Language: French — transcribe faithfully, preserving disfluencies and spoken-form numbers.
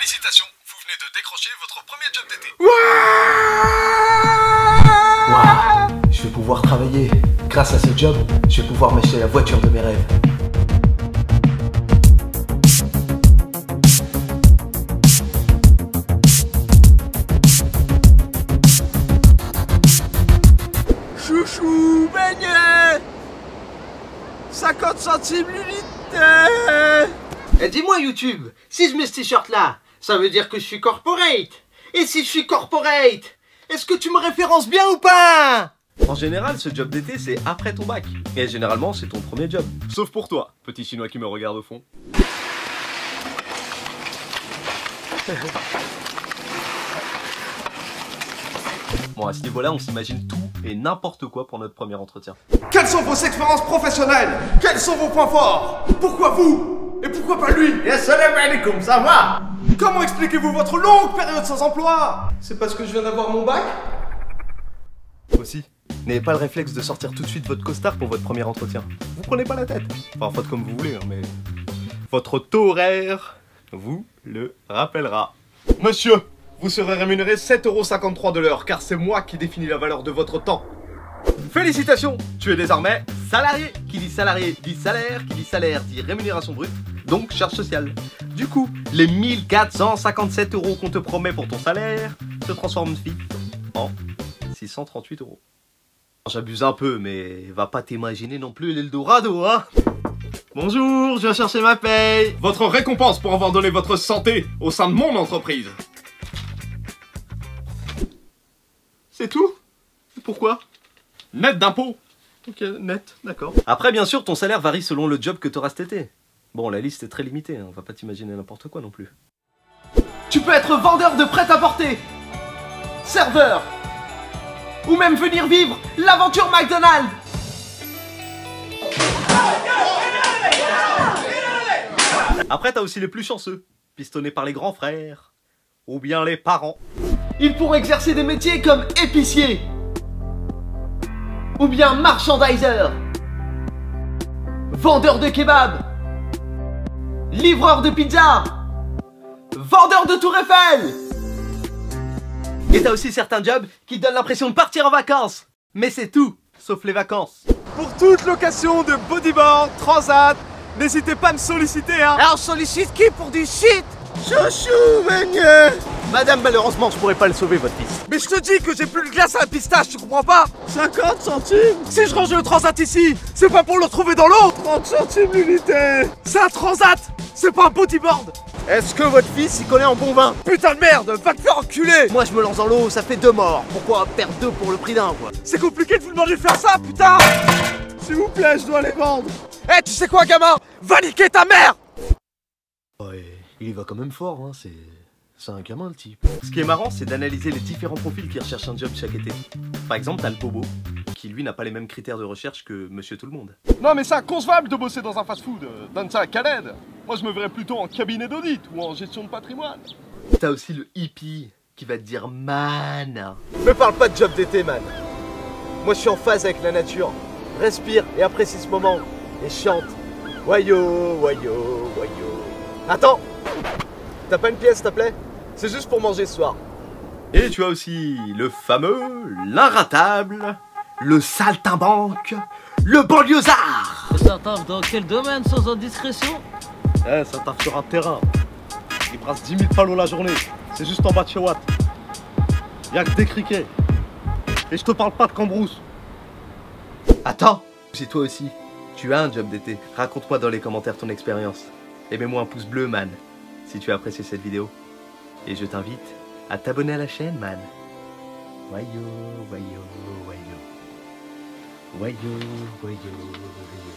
Félicitations, vous venez de décrocher votre premier job d'été. Waouh, je vais pouvoir travailler. Grâce à ce job, je vais pouvoir m'acheter la voiture de mes rêves. Chouchou, beignet cinquante centimes l'unité. Et dis-moi YouTube, si je mets ce t-shirt là, ça veut dire que je suis corporate. Et si je suis corporate, est-ce que tu me références bien ou pas? En général, ce job d'été, c'est après ton bac. Et généralement, c'est ton premier job. Sauf pour toi, petit chinois qui me regarde au fond. Bon, à ce niveau-là, on s'imagine tout et n'importe quoi pour notre premier entretien. Quelles sont vos expériences professionnelles? Quels sont vos points forts? Pourquoi vous? Et pourquoi pas lui? Assalamu alaikum, ça va? Comment expliquez-vous votre longue période sans emploi? C'est parce que je viens d'avoir mon bac? Aussi, n'ayez pas le réflexe de sortir tout de suite votre costard pour votre premier entretien. Vous prenez pas la tête. Enfin, faites comme vous voulez, hein, mais... Votre taux horaire vous le rappellera. Monsieur, vous serez rémunéré sept euros cinquante-trois de l'heure, car c'est moi qui définis la valeur de votre temps. Félicitations, tu es désormais salarié. Qui dit salarié dit salaire, qui dit salaire dit rémunération brute, donc charge sociale. Du coup, les mille quatre cent cinquante-sept euros qu'on te promet pour ton salaire se transforment vite en six cent trente-huit euros. J'abuse un peu, mais va pas t'imaginer non plus l'Eldorado, hein. Bonjour, je viens chercher ma paye. Votre récompense pour avoir donné votre santé au sein de mon entreprise. C'est tout? Pourquoi? Net d'impôts. Ok, net, d'accord. Après, bien sûr, ton salaire varie selon le job que tu auras cet été. Bon, la liste est très limitée, hein. On va pas t'imaginer n'importe quoi non plus. Tu peux être vendeur de prêt-à-porter, serveur, ou même venir vivre l'aventure McDonald's. Après, t'as aussi les plus chanceux, pistonnés par les grands frères, ou bien les parents. Ils pourront exercer des métiers comme épicier, ou bien marchandiser, vendeur de kebab, livreur de pizza, vendeur de Tour Eiffel. Et t'as aussi certains jobs qui donnent l'impression de partir en vacances. Mais c'est tout, sauf les vacances. Pour toute location de bodyboard, transat, n'hésitez pas à me solliciter, hein. Alors sollicite qui pour du shit? Chouchou, beignet. Madame, malheureusement, je pourrais pas le sauver, votre fils. Mais je te dis que j'ai plus de glace à la pistache, tu comprends pas? cinquante centimes. Si je range le transat ici, c'est pas pour le retrouver dans l'eau. trente centimes l'unité. C'est un transat, c'est pas un bodyboard. Est-ce que votre fils y connaît en bon vin? Putain de merde, va te faire enculer. Moi je me lance dans l'eau, ça fait deux morts. Pourquoi perdre deux pour le prix d'un, quoi? C'est compliqué de vous demander de faire ça, putain. S'il vous plaît, je dois les vendre. Eh, tu sais quoi, gamin? Va niquer ta mère. Ouais, il y va quand même fort, hein, c'est... C'est un gamin, le type. Ce qui est marrant, c'est d'analyser les différents profils qui recherchent un job chaque été. Par exemple, t'as le bobo, qui lui n'a pas les mêmes critères de recherche que Monsieur Tout-le-Monde. Non mais c'est inconcevable de bosser dans un fast-food. Donne ça à Khaled. Moi je me verrais plutôt en cabinet d'audit ou en gestion de patrimoine. T'as aussi le hippie, qui va te dire man. Me parle pas de job d'été, man. Moi je suis en phase avec la nature. Respire et apprécie ce moment. Et chante. Wayo, wayo, wayo. Attends. T'as pas une pièce, s'il te plaît? C'est juste pour manger ce soir. Et tu as aussi le fameux, l'inratable, le saltimbanque, le banlieusard. Ça taffe dans quel domaine sans indiscrétion? Eh, ça taffe sur un terrain. Il brasse dix mille palos la journée. C'est juste en bas de chez Watt. Y'a que des criquets. Et je te parle pas de cambrousse. Attends, si toi aussi, tu as un job d'été, raconte-moi dans les commentaires ton expérience. Et mets-moi un pouce bleu, man, si tu as apprécié cette vidéo. Et je t'invite à t'abonner à la chaîne, man. Wayo, wayo, wayo. Wayo, wayo, wayo.